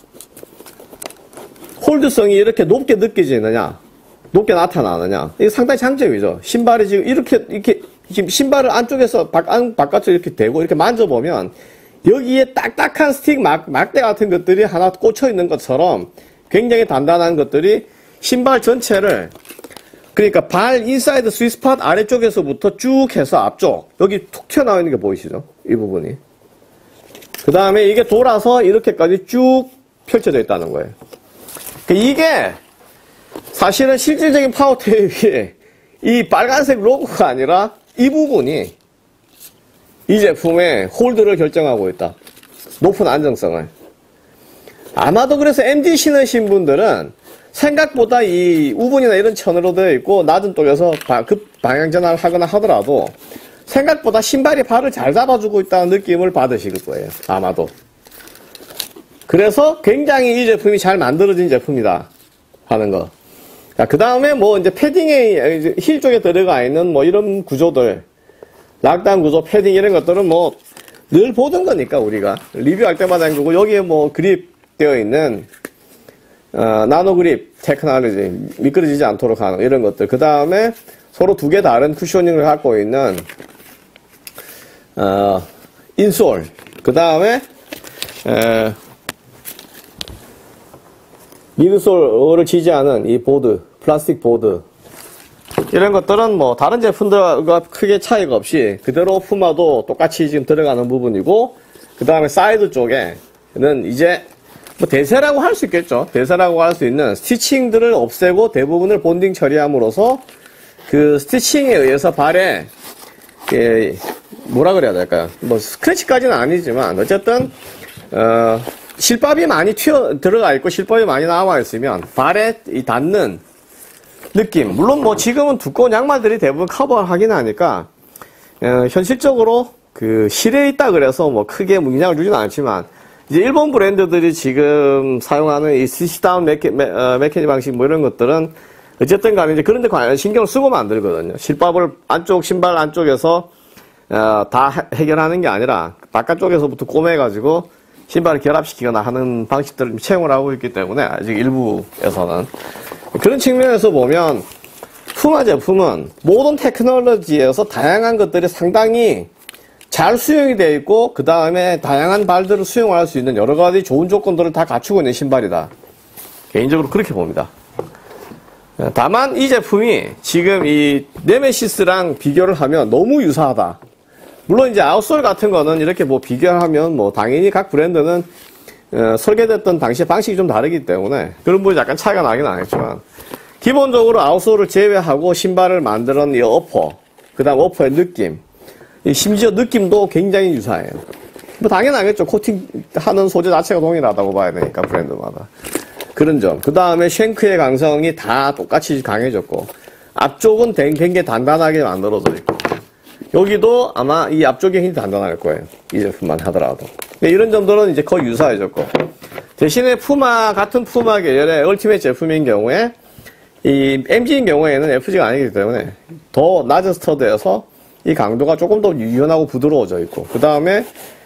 홀드성이 이렇게 높게 느껴지느냐, 높게 나타나느냐. 이게 상당히 장점이죠. 신발이 지금 이렇게 지금 신발을 안쪽에서 바깥으로 이렇게 대고 이렇게 만져보면 여기에 딱딱한 스틱 막대 같은 것들이 하나 꽂혀 있는 것처럼 굉장히 단단한 것들이 신발 전체를 그러니까 발 인사이드 스윗스팟 아래쪽에서부터 쭉 해서 앞쪽 여기 툭 튀어나와 있는 게 보이시죠? 이 부분이. 그 다음에 이게 돌아서 이렇게까지 쭉 펼쳐져 있다는 거예요. 이게 사실은 실질적인 파워테일이 이 빨간색 로고가 아니라 이 부분이 이 제품의 홀드를 결정하고 있다. 높은 안정성을. 아마도 그래서 MD 신으신 분들은 생각보다 이 우분이나 이런 천으로 되어 있고 낮은 쪽에서 급 방향 전환을 하거나 하더라도 생각보다 신발이 발을 잘 잡아주고 있다는 느낌을 받으실 거예요. 아마도. 그래서 굉장히 이 제품이 잘 만들어진 제품이다 하는 거. 그 다음에 뭐 이제 패딩에 힐 쪽에 들어가 있는 뭐 이런 구조들, 락다운 구조, 패딩 이런 것들은 뭐 늘 보던 거니까 우리가 리뷰할 때마다 한 거고 여기에 뭐 그립 되어 있는 나노 그립 테크놀로지 미끄러지지 않도록 하는 이런 것들. 그 다음에 서로 두 개 다른 쿠셔닝을 갖고 있는 인솔. 그 다음에 미드솔을 지지하는 이 보드, 플라스틱 보드. 이런 것들은 뭐 다른 제품들과 크게 차이가 없이 그대로 푸마도 똑같이 지금 들어가는 부분이고 그 다음에 사이드 쪽에는 이제 뭐 대세라고 할 수 있겠죠. 대세라고 할 수 있는 스티칭들을 없애고 대부분을 본딩 처리함으로써 그 스티칭에 의해서 발에 뭐라 그래야 될까요? 뭐 스크래치까지는 아니지만 어쨌든 실밥이 많이 들어가 있고 실밥이 많이 나와 있으면 발에 이 닿는 느낌. 물론 뭐 지금은 두꺼운 양말들이 대부분 커버하긴 하니까 현실적으로 그 실에 있다 그래서 뭐 크게 영향을 주지는 않지만 이제 일본 브랜드들이 지금 사용하는 이 시다운 메커니 방식 뭐 이런 것들은 어쨌든 간에 이제 그런 데 관련 신경을 쓰고 만들거든요. 실밥을 신발 안쪽에서 다 해결하는 게 아니라 바깥쪽에서부터 꼬매가지고 신발을 결합시키거나 하는 방식들을 채용을 하고 있기 때문에 아직 일부에서는 그런 측면에서 보면 푸마 제품은 모든 테크놀로지에서 다양한 것들이 상당히 잘 수용이 되어 있고 그 다음에 다양한 발들을 수용할 수 있는 여러 가지 좋은 조건들을 다 갖추고 있는 신발이다. 개인적으로 그렇게 봅니다. 다만 이 제품이 지금 이 네메시스랑 비교를 하면 너무 유사하다. 물론 이제 아웃솔 같은 거는 이렇게 뭐 비교하면 뭐 당연히 각 브랜드는 설계됐던 당시의 방식이 좀 다르기 때문에 그런 부분이 약간 차이가 나긴 하겠지만 기본적으로 아웃솔을 제외하고 신발을 만드는 이 어퍼, 그 다음 어퍼의 느낌, 심지어 느낌도 굉장히 유사해요. 뭐 당연하겠죠. 코팅하는 소재 자체가 동일하다고 봐야 되니까 브랜드마다. 그런 점. 그 다음에 쉔크의 강성이 다 똑같이 강해졌고 앞쪽은 굉장히 단단하게 만들어져 있고 여기도 아마 이 앞쪽이 굉장히 단단할 거예요. 이 제품만 하더라도. 이런 점들은 이제 거의 유사해졌고 대신에 같은 푸마 계열의 얼티메이트 제품인 경우에 이 MG인 경우에는 FG가 아니기 때문에 더 낮은 스터드에서 이 강도가 조금 더 유연하고 부드러워져 있고 그 다음에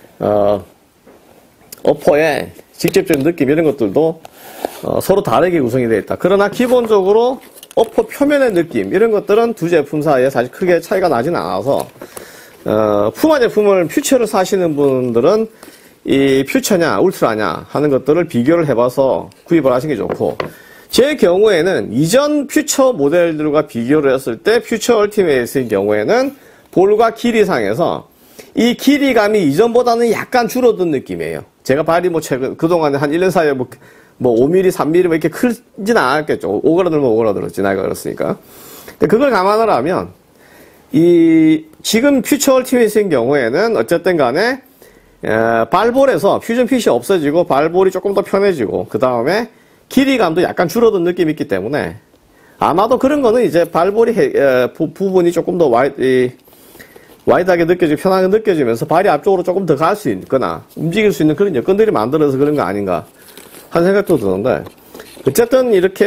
어퍼의 직접적인 느낌 이런 것들도 서로 다르게 구성이 되어 있다. 그러나 기본적으로 어퍼 표면의 느낌 이런 것들은 두 제품 사이에 사실 크게 차이가 나진 않아서 푸마 제품을 퓨처를 사시는 분들은 이 퓨처냐 울트라냐 하는 것들을 비교를 해봐서 구입을 하시는 게 좋고, 제 경우에는 이전 퓨처 모델들과 비교를 했을 때 퓨처 얼티메이트의 경우에는 볼과 길이상에서 이 길이감이 이전보다는 약간 줄어든 느낌이에요. 제가 발이 뭐 최근 그동안에 한 1년 사이에 뭐 5mm, 3mm 뭐 이렇게 크진 않았겠죠. 오그라들면 오그라들었지, 나이가 그렇으니까. 근데 그걸 감안을 하면 이 지금 퓨처 얼티메이트의 경우에는 어쨌든 간에 발볼에서 퓨전 핏이 없어지고 발볼이 조금 더 편해지고, 그 다음에 길이감도 약간 줄어든 느낌이 있기 때문에 아마도 그런 거는 이제 발볼이 부분이 조금 더 와이드하게 느껴지고 편하게 느껴지면서 발이 앞쪽으로 조금 더 갈 수 있거나 움직일 수 있는 그런 여건들이 만들어서 그런 거 아닌가 하는 생각도 드는데, 어쨌든 이렇게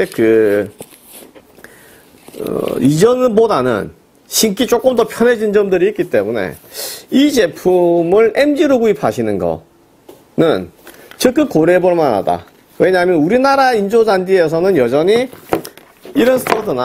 이전보다는 신기 조금 더 편해진 점들이 있기 때문에 이 제품을 MG로 구입하시는 거는 적극 고려해볼 만하다. 왜냐하면 우리나라 인조 잔디에서는 여전히 이런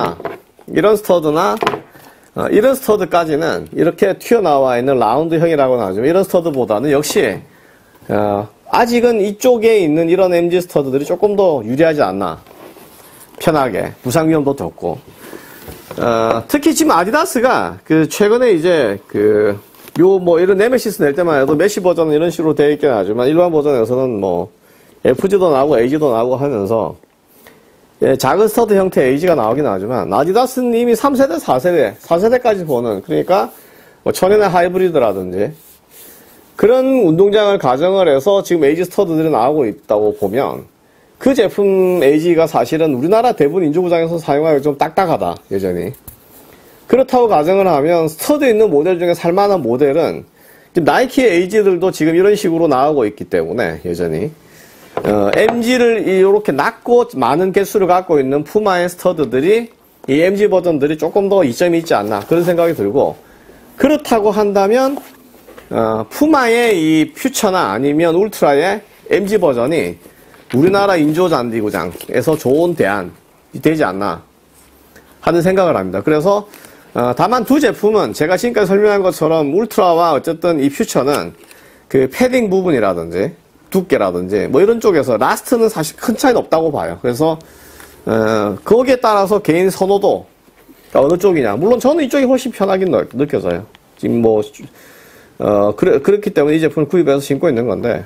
스터드까지는 이렇게 튀어나와 있는 라운드형이라고는 하지만 이런 스터드보다는 역시 아직은 이쪽에 있는 이런 MG 스터드들이 조금 더 유리하지 않나. 편하게 부상 위험도 적고, 특히 지금 아디다스가 최근에 이제 이런 네메시스 낼 때만 해도 메시 버전은 이런 식으로 되어 있긴 하지만 일반 버전에서는 뭐 FG도 나오고 AG도 나오고 하면서 작은 스터드 형태의 AG가 나오긴 하지만 아디다스는 이미 3세대, 4세대까지 보는, 그러니까 뭐 천연의 하이브리드라든지 그런 운동장을 가정을 해서 지금 AG 스터드들이 나오고 있다고 보면 그 제품 AG가 사실은 우리나라 대부분 인조구장에서 사용하기 좀 딱딱하다, 여전히. 그렇다고 가정을 하면 스터드 있는 모델 중에 살만한 모델은 나이키의 AG들도 지금 이런 식으로 나오고 있기 때문에 여전히 MG를 이렇게 낮고 많은 개수를 갖고 있는 푸마의 스터드들이 이 MG 버전들이 조금 더 이점이 있지 않나 그런 생각이 들고, 그렇다고 한다면 푸마의 이 퓨처나 아니면 울트라의 MG 버전이 우리나라 인조 잔디구장에서 좋은 대안이 되지 않나 하는 생각을 합니다. 그래서 다만 두 제품은 제가 지금까지 설명한 것처럼 울트라와 어쨌든 이 퓨처는 패딩 부분이라든지 두께라든지 뭐 이런 쪽에서 라스트는 사실 큰 차이는 없다고 봐요. 그래서 거기에 따라서 개인 선호도 어느 쪽이냐, 물론 저는 이쪽이 훨씬 편하긴 느껴져요. 지금 뭐 그렇기 때문에 이 제품을 구입해서 신고 있는 건데,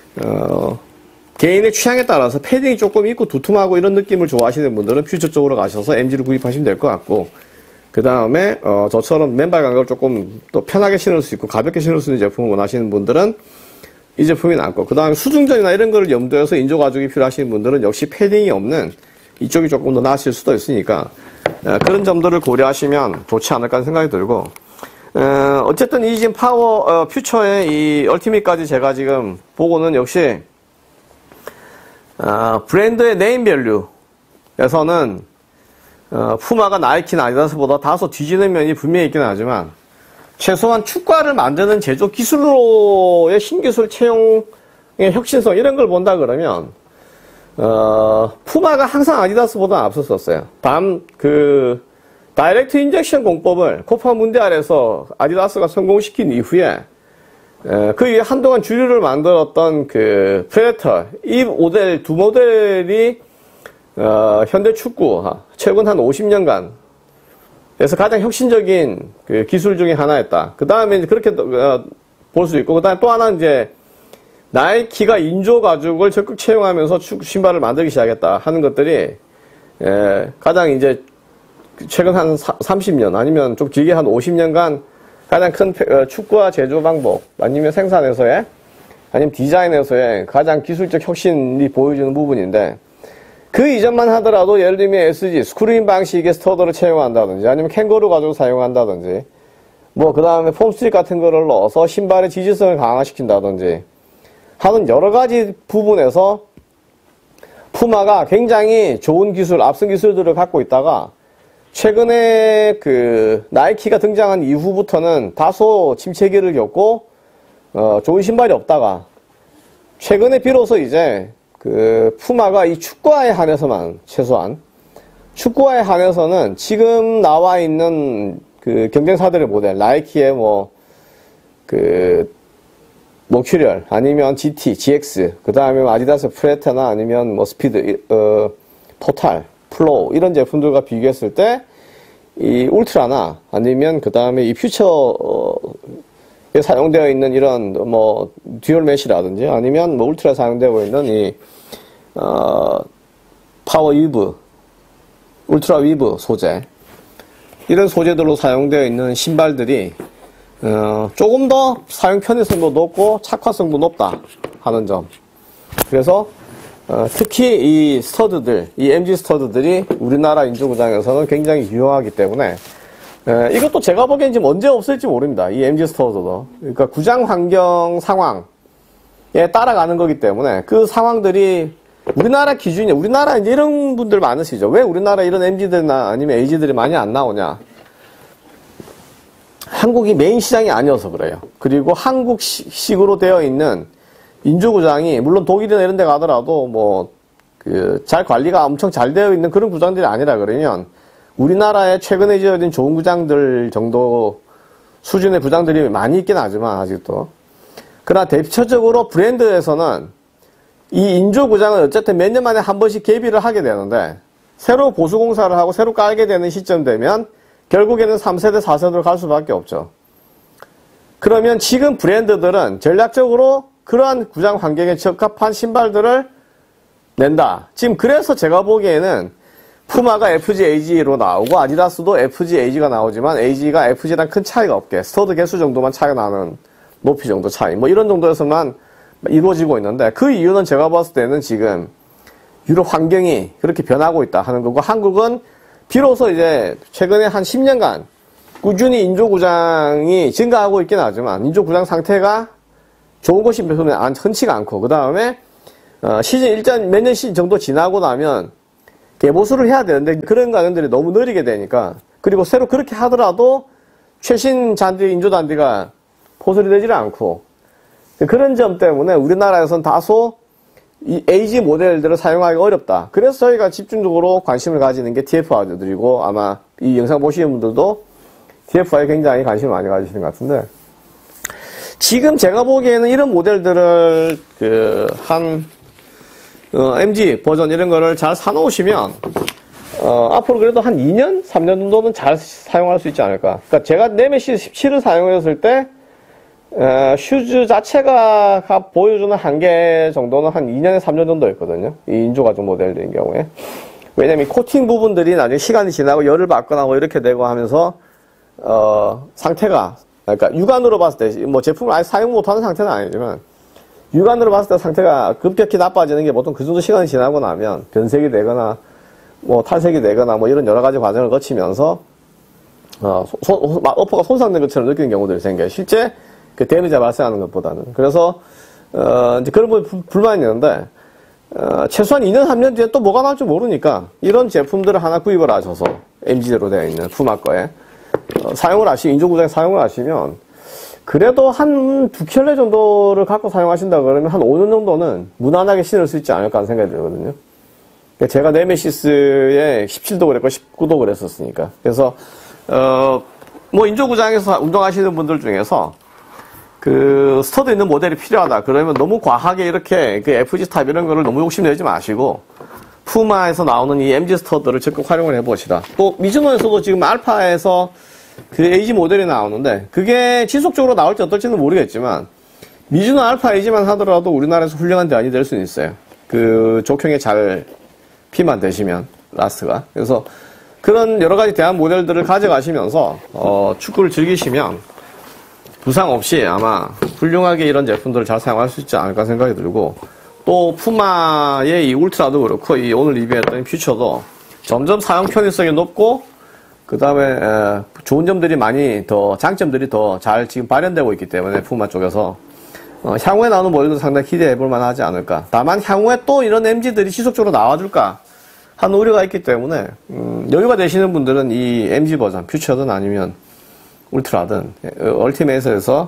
개인의 취향에 따라서 패딩이 조금 있고 두툼하고 이런 느낌을 좋아하시는 분들은 퓨처 쪽으로 가셔서 MG를 구입하시면 될 것 같고, 그 다음에 저처럼 맨발 감각을 조금 또 편하게 신을 수 있고 가볍게 신을 수 있는 제품을 원하시는 분들은 이 제품이 낫고, 그 다음에 수중전이나 이런 거를 염두해서 인조 가죽이 필요하신 분들은 역시 패딩이 없는 이쪽이 조금 더 나으실 수도 있으니까 그런 점들을 고려하시면 좋지 않을까 하는 생각이 들고, 어쨌든 이 지금 퓨처의 이 얼티밋까지 제가 지금 보고는 역시 브랜드의 네임밸류에서는 푸마가 나이키나 아디다스보다 다소 뒤지는 면이 분명히 있긴 하지만, 최소한 축구화를 만드는 제조 기술로의 신기술 채용의 혁신성 이런 걸 본다 그러면 푸마가 항상 아디다스보다 앞섰었어요. 다이렉트 인젝션 공법을 코파 문디알에서 아디다스가 성공시킨 이후에 그 위에 한동안 주류를 만들었던 프레데터, 이 두 모델이 현대 축구 최근 한 50년간 에서 가장 혁신적인 기술 중에 하나였다. 그 다음에 그렇게 볼 수 있고, 그 다음에 또 하나는 이제 나이키가 인조 가죽을 적극 채용하면서 축구 신발을 만들기 시작했다 하는 것들이 가장 이제 최근 한 30년 아니면 좀 길게 한 50년간 가장 큰 축구화 제조 방법 아니면 생산에서의 아니면 디자인에서의 가장 기술적 혁신이 보여주는 부분인데, 그 이전만 하더라도 예를 들면 SG, 스크루인 방식의 스터드를 채용한다든지 아니면 캥거루 가죽을 사용한다든지 뭐 그 다음에 폼스틱 같은 거를 넣어서 신발의 지지성을 강화시킨다든지 하는 여러 가지 부분에서 푸마가 굉장히 좋은 기술, 앞선 기술들을 갖고 있다가 최근에 나이키가 등장한 이후부터는 다소 침체기를 겪고 좋은 신발이 없다가 최근에 비로소 이제 푸마가 이 축구화에 한해서만, 최소한 축구화에 한해서는 지금 나와 있는 경쟁사들의 모델, 나이키의 머큐리얼 아니면 GT, GX, 그 다음에 아디다스 프레테나 아니면 뭐 스피드, 토탈, 플로우 이런 제품들과 비교했을 때 이 울트라나 아니면 그 다음에 이 퓨처에 사용되어 있는 이런 뭐 듀얼 메시라든지 아니면 뭐 울트라에 사용되고 있는 이 파워 위브, 울트라 위브 소재 이런 소재들로 사용되어 있는 신발들이 조금 더 사용 편의성도 높고 착화성도 높다 하는 점. 그래서 특히 이 스터드들, 이 MG 스터드들이 우리나라 인조구장에서는 굉장히 유용하기 때문에 이것도 제가 보기엔 지금 언제 없을지 모릅니다. 이 MG 스터드도. 그러니까 구장 환경 상황에 따라가는 거기 때문에 그 상황들이 우리나라 기준이, 우리나라 이제 이런 분들 많으시죠. 왜 우리나라 이런 MG들이나 아니면 AG들이 많이 안 나오냐. 한국이 메인 시장이 아니어서 그래요. 그리고 한국식으로 되어 있는 인조구장이, 물론 독일이나 이런 데 가더라도 뭐, 잘 관리가 엄청 잘 되어 있는 그런 구장들이 아니라 그러면 우리나라에 최근에 지어진 좋은 구장들 정도 수준의 구장들이 많이 있긴 하지만 아직도. 그러나 대표적으로 브랜드에서는 이 인조구장은 어쨌든 몇 년 만에 한 번씩 개비를 하게 되는데 새로 보수공사를 하고 새로 깔게 되는 시점 되면 결국에는 3세대, 4세대로 갈 수밖에 없죠. 그러면 지금 브랜드들은 전략적으로 그러한 구장 환경에 적합한 신발들을 낸다. 지금 그래서 제가 보기에는 푸마가 FG AG로 나오고 아디다스도 FG AG가 나오지만 AG가 FG랑 큰 차이가 없게 스터드 개수 정도만 차이가 나는 높이 정도 차이 뭐 이런 정도에서만 이루어지고 있는데 그 이유는 제가 봤을 때는 지금 유럽 환경이 그렇게 변하고 있다 하는 거고 한국은 비로소 이제 최근에 한 10년간 꾸준히 인조구장이 증가하고 있긴 하지만 인조구장 상태가 좋은 것이 별로 흔치가 않고 그 다음에 시즌 일단 몇 년 시즌 정도 지나고 나면 개보수를 해야 되는데 그런 과정들이 너무 느리게 되니까 그리고 새로 그렇게 하더라도 최신 잔디 인조단디가 포설이 되지를 않고 그런 점 때문에 우리나라에서는 다소 이 AG 모델들을 사용하기 어렵다. 그래서 저희가 집중적으로 관심을 가지는 게 TFR들이고 아마 이 영상 보시는 분들도 TFR에 굉장히 관심을 많이 가지시는 것 같은데 지금 제가 보기에는 이런 모델들을 MG 버전 이런 거를 잘 사놓으시면 앞으로 그래도 한 2년, 3년 정도는 잘 사용할 수 있지 않을까. 그러니까 제가 네메시스 17을 사용했을 때 슈즈 자체가 보여주는 한계 정도는 한 2년에 3년 정도였거든요. 이 인조가죽 모델인 경우에. 왜냐면 이 코팅 부분들이 나중에 시간이 지나고 열을 받거나 뭐 이렇게 되고 하면서 상태가 그러니까 육안으로 봤을 때 뭐 제품을 아예 사용 못하는 상태는 아니지만 육안으로 봤을 때 상태가 급격히 나빠지는 게 보통 그 정도 시간이 지나고 나면 변색이 되거나 뭐 탈색이 되거나 뭐 이런 여러 가지 과정을 거치면서 어퍼가 손상된 것처럼 느끼는 경우들이 생겨요. 실제 그 데미지가 발생하는 것보다는. 그래서 이제 그런 부분이 불만이 있는데 최소한 2년, 3년 뒤에 또 뭐가 나올지 모르니까 이런 제품들을 하나 구입을 하셔서 MG대로 되어 있는 푸마 거에 사용을 인조구장에 사용을 하시면 그래도 한 2켤레 정도를 갖고 사용하신다 그러면 한 5년 정도는 무난하게 신을 수 있지 않을까 하는 생각이 들거든요. 제가 네메시스에 17도 그랬고 19도 그랬었으니까. 그래서 뭐 인조구장에서 운동하시는 분들 중에서 그 스터드 있는 모델이 필요하다 그러면 너무 과하게 이렇게 그 FG 타입 이런 거를 너무 욕심내지 마시고 푸마에서 나오는 이 MG 스터드를 적극 활용을 해보시라. 또 미즈노에서도 지금 알파에서 그 AG 모델이 나오는데 그게 지속적으로 나올지 어떨지는 모르겠지만 미즈노 알파 AG만 하더라도 우리나라에서 훌륭한 대안이 될 수는 있어요. 그 족형에 잘 피만 되시면 라스트가. 그래서 그런 여러 가지 대안 모델들을 가져가시면서 축구를 즐기시면 부상 없이 아마 훌륭하게 이런 제품들을 잘 사용할 수 있지 않을까 생각이 들고 또 푸마의 이 울트라도 그렇고 이 오늘 리뷰했던 퓨처도 점점 사용 편의성이 높고 그 다음에 좋은 점들이 많이 더 장점들이 더 잘 지금 발현되고 있기 때문에 푸마 쪽에서 향후에 나오는 모델도 상당히 기대해 볼 만하지 않을까. 다만 향후에 또 이런 MG들이 지속적으로 나와줄까 하는 우려가 있기 때문에 여유가 되시는 분들은 이 MG 버전 퓨처든 아니면 울트라든 얼티메이트에서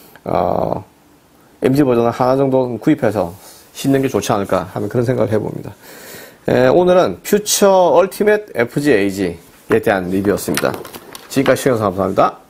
MG 버전을 하나 정도 구입해서 신는 게 좋지 않을까 하는 그런 생각을 해봅니다. 오늘은 퓨처 얼티메트 FG AG에 대한 리뷰였습니다. 지금까지 시청해주셔서 감사합니다.